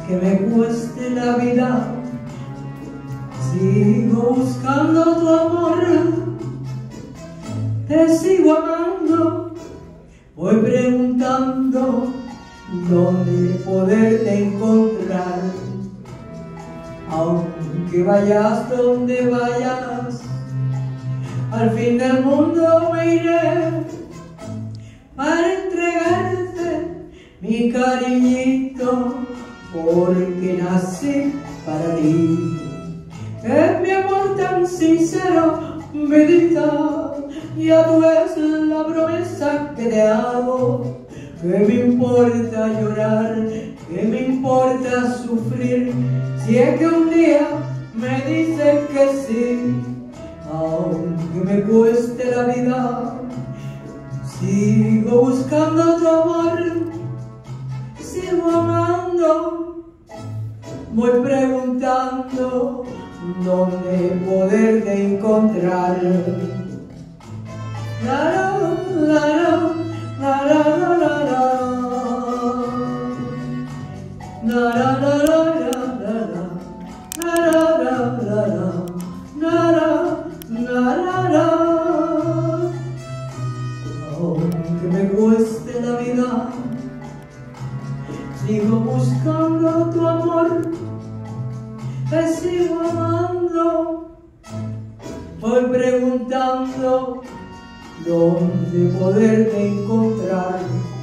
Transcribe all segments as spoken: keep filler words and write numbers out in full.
que me cueste la vida, sigo buscando tu amor, te sigo amando, voy preguntando dónde poderte encontrar. Aunque vayas donde vayas, al fin del mundo me iré para entregarte mi cariñito, porque nací para ti. Es mi amor tan sincero, vidita, ya tú ves la promesa que te hago. ¿Qué me importa llorar? ¿Qué me importa sufrir? Si es que un día me dicen que sí, aunque me cueste la vida, sigo buscando tu amor, sigo amando, voy preguntando dónde poderte encontrar. La, la, la, la, la, la, la, la, la. La, la, la, la, la, la, la, la, la, la, la. Aunque me cueste la vida, sigo buscando tu amor, te sigo amando, voy preguntando dónde poderte encontrar.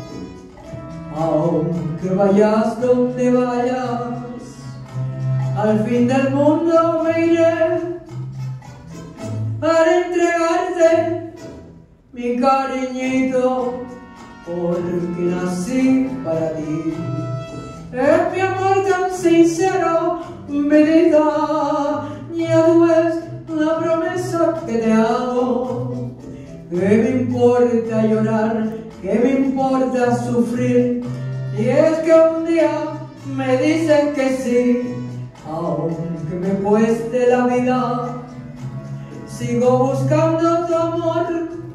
Aunque vayas donde vayas, al fin del mundo me iré para entregarte mi cariñito, porque nací para ti. Es mi amor tan sincero, vidita, ya tú ves la promesa que te hago. ¿Qué me importa llorar? ¿Qué me importa sufrir? Y es que un día me dicen que sí, aunque me cueste la vida, sigo buscando tu amor,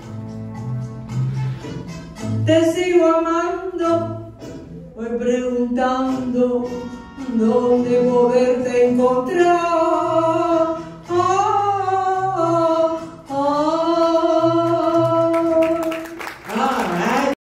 te sigo amando, voy preguntando dónde poderte encontrar.